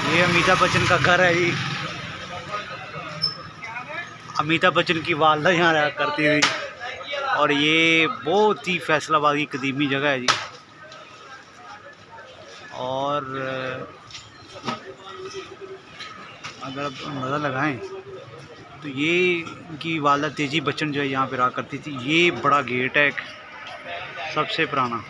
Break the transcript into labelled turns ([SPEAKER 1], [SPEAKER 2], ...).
[SPEAKER 1] ये अमिताभ बच्चन का घर है जी। अमिताभ बच्चन की वालदा यहाँ रहा करती हुई। और ये बहुत ही फैसलाबाद की कदीमी जगह है जी। और अगर आप अंदाज़ा लगाएं तो ये इनकी वालदा तेजी बच्चन जो है यहाँ पे रहा करती थी। ये बड़ा गेट है एक सबसे पुराना।